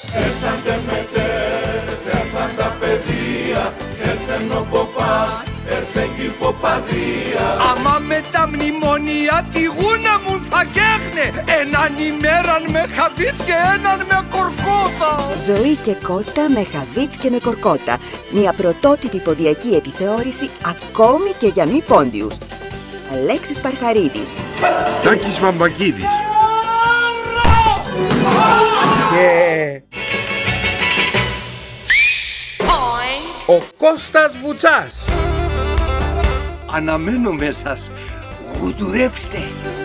Έρθαντε μετέρ, έρθαν τα παιδεία, έρθεν ο ποπάς, έρθεν κι η ποπαδία. Άμα με τα μνημόνια τη γούνα μου θα καίγνε, έναν ημέραν με Χαβίτς και έναν με Κορκότα. Ζωή και κότα με Χαβίτς και με Κορκότα. Μια πρωτότυπη ποντιακή επιθεώρηση ακόμη και για μη πόντιους. Αλέξης Παρχαρίδης, Τάκης Βαμβακίδης και ο Κώστας Βουτσάς. Αναμένουμε σας. Γουντουρέψτε.